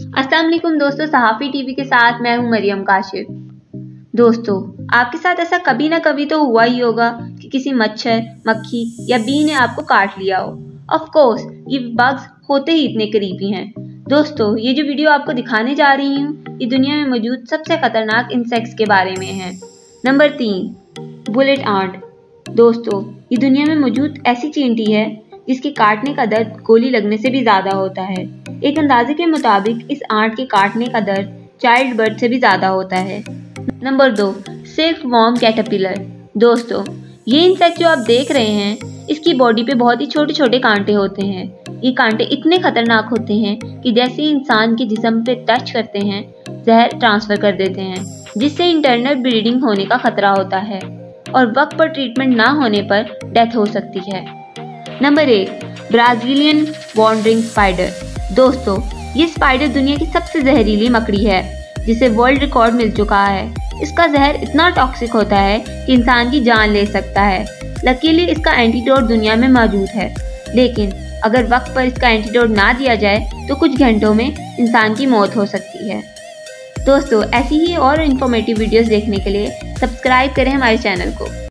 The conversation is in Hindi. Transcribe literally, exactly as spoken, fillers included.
अस्सलाम वालेकुम दोस्तों, सहाफ़ी टीवी के साथ मैं हूं मरियम काशिफ। दोस्तों, आपके साथ ऐसा कभी ना कभी तो हुआ ही होगा कि किसी मच्छर, मक्खी या बी ने आपको काट लिया हो। ऑफ कोर्स, ये बग्स होते ही इतने करीबी हैं। दोस्तों, ये जो वीडियो आपको दिखाने जा रही हूँ, ये दुनिया में मौजूद सबसे खतरनाक इंसेक्ट्स के बारे में है। नंबर तीन, बुलेट आंट। दोस्तों, ये दुनिया में मौजूद ऐसी चींटी है जिसके काटने का दर्द गोली लगने से भी ज्यादा होता है। एक अंदाजे के मुताबिक इस आंट के काटने का दर्द चाइल्ड बर्थ से भी ज्यादा होता है। नंबर दो, सिल्क वॉर्म कैटरपिलर। दोस्तों, ये इंसेक्ट जो आप देख रहे हैं, इसकी बॉडी पे बहुत ही छोटे छोटे कांटे होते हैं। ये कांटे इतने खतरनाक होते हैं कि जैसे ही इंसान के जिस्म पे टच करते हैं, जहर ट्रांसफर कर देते हैं, जिससे इंटरनल ब्लीडिंग होने का खतरा होता है और वक्त पर ट्रीटमेंट ना होने पर डेथ हो सकती है। नंबर एक, ब्राजीलियन वॉन्डरिंग स्पाइडर। दोस्तों, ये स्पाइडर दुनिया की सबसे जहरीली मकड़ी है, जिसे वर्ल्ड रिकॉर्ड मिल चुका है। इसका जहर इतना टॉक्सिक होता है कि इंसान की जान ले सकता है। लकीली इसका एंटीडोट दुनिया में मौजूद है, लेकिन अगर वक्त पर इसका एंटीडोट ना दिया जाए तो कुछ घंटों में इंसान की मौत हो सकती है। दोस्तों, ऐसी ही और इन्फॉर्मेटिव वीडियोस देखने के लिए सब्सक्राइब करें हमारे चैनल को।